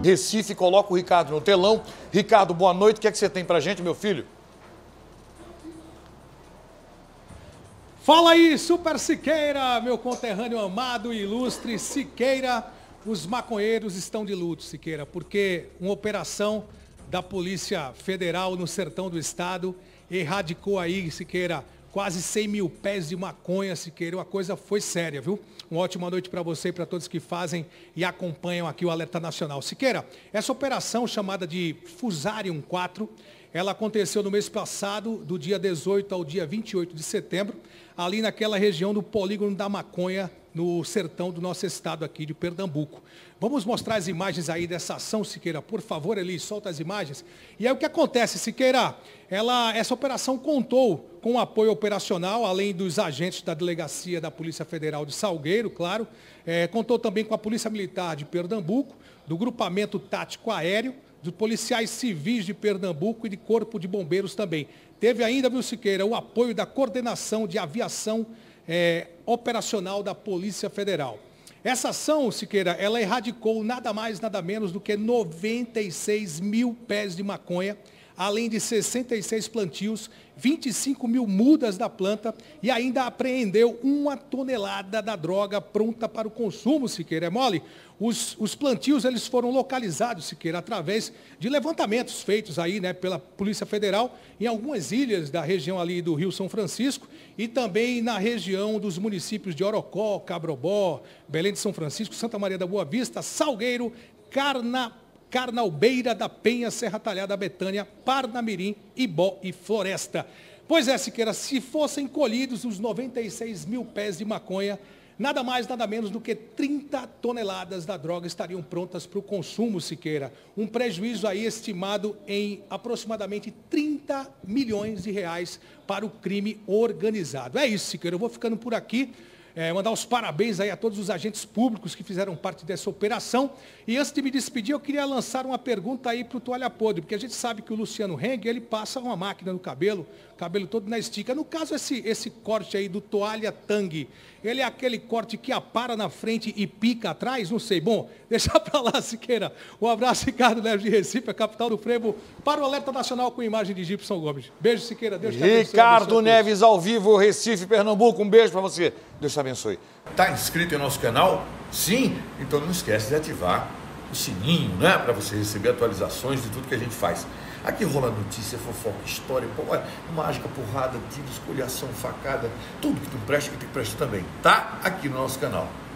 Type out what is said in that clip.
Recife. Coloca o Ricardo no telão. Ricardo, boa noite. O que é que você tem pra gente, meu filho? Fala aí, Super Siqueira, meu conterrâneo amado e ilustre Siqueira. Os maconheiros estão de luto, Siqueira, porque uma operação da Polícia Federal no sertão do estado erradicou aí, Siqueira, quase 100 mil pés de maconha, Siqueira. Uma coisa foi séria, viu? Uma ótima noite para você e para todos que fazem e acompanham aqui o Alerta Nacional. Siqueira, essa operação chamada de Fusarium 4, ela aconteceu no mês passado, do dia 18 ao dia 28 de setembro, ali naquela região do Polígono da Maconha, no sertão do nosso estado aqui de Pernambuco. Vamos mostrar as imagens aí dessa ação, Siqueira. Por favor, Eli, solta as imagens. E aí o que acontece, Siqueira? Essa operação contou com o apoio operacional, além dos agentes da Delegacia da Polícia Federal de Salgueiro, claro. Contou também com a Polícia Militar de Pernambuco, do Grupamento Tático Aéreo, dos policiais civis de Pernambuco e de Corpo de Bombeiros também. Teve ainda, viu, Siqueira, o apoio da Coordenação de Aviação Operacional da Polícia Federal. Essa ação, Siqueira, ela erradicou nada mais, nada menos do que 96 mil pés de maconha, além de 66 plantios, 25 mil mudas da planta e ainda apreendeu 1 tonelada da droga pronta para o consumo, Siqueira. É mole? Os plantios eles foram localizados, Siqueira, através de levantamentos feitos aí, né, pela Polícia Federal em algumas ilhas da região ali do Rio São Francisco e também na região dos municípios de Orocó, Cabrobó, Belém de São Francisco, Santa Maria da Boa Vista, Salgueiro, Carnalbeira da Penha, Serra Talhada, Betânia, Parnamirim, Ibó e Floresta. Pois é, Siqueira, se fossem colhidos os 96 mil pés de maconha, nada mais, nada menos do que 30 toneladas da droga estariam prontas para o consumo, Siqueira. Um prejuízo aí estimado em aproximadamente 30 milhões de reais para o crime organizado. É isso, Siqueira, eu vou ficando por aqui. Mandar os parabéns aí a todos os agentes públicos que fizeram parte dessa operação. E antes de me despedir, eu queria lançar uma pergunta aí para o Toalha Podre, porque a gente sabe que o Luciano Heng, ele passa uma máquina no cabelo todo na estica. No caso, esse corte aí do Toalha Tang, ele é aquele corte que apara na frente e pica atrás? Não sei. Bom, deixa para lá, Siqueira. Um abraço, Ricardo Neves de Recife, a capital do frevo, para o Alerta Nacional com imagem de Gibson Gomes. Beijo, Siqueira. Deus te abençoe. Ricardo Neves ao vivo, Recife, Pernambuco. Um beijo para você. Deus te abençoe. Está inscrito em nosso canal? Sim? Então não esquece de ativar o sininho, né? Para você receber atualizações de tudo que a gente faz. Aqui rola notícia, fofoca, história, mágica, porrada, tiro, escolhação, facada, tudo que tu presta, que tu presta também. Tá aqui no nosso canal.